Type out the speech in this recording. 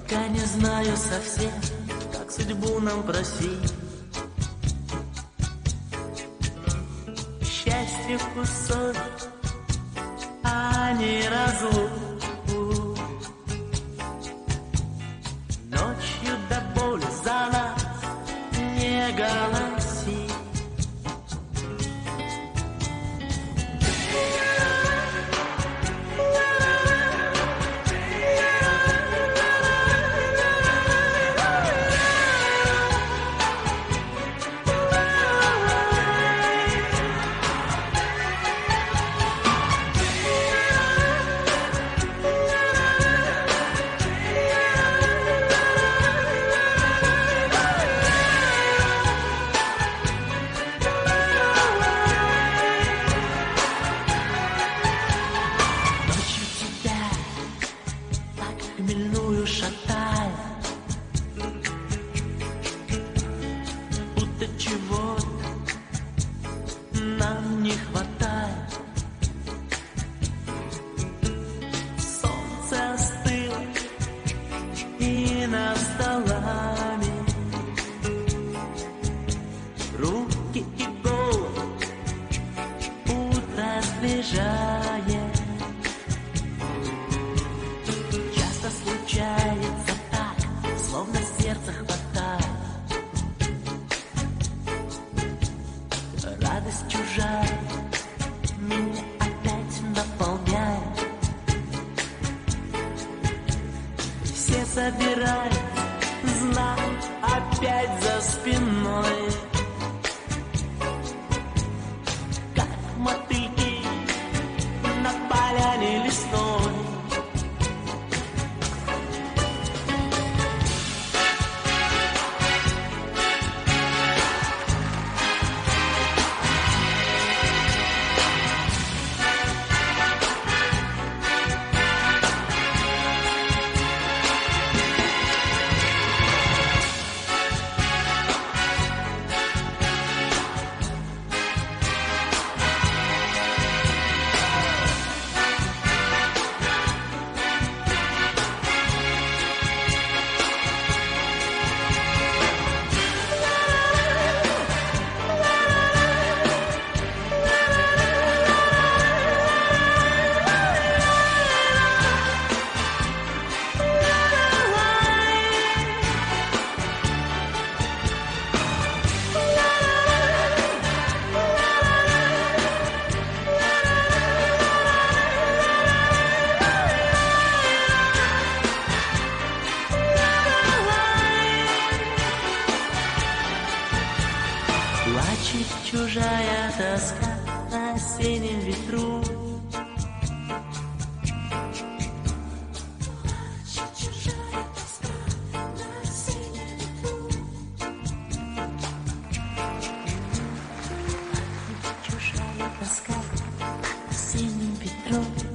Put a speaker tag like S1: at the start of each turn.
S1: Пока не знаю совсем, как судьбу нам просить. Счастье кусок, а не разлуку. Ночью до боли за нас не голоси. Хмельную шатая, будто чего-то нам не хватает. Солнце остыло и над столами, руки и голову утро сближает. Случается так, словно сердце хватает. Радость чужая меня опять наполняет. Все собирают, знают опять за спиной, как мотыльки на поляне лесной. Плачет чужая тоска на осеннем ветру. Плачет чужая тоска на осеннем ветру. Плачет чужая тоска на осеннем ветру.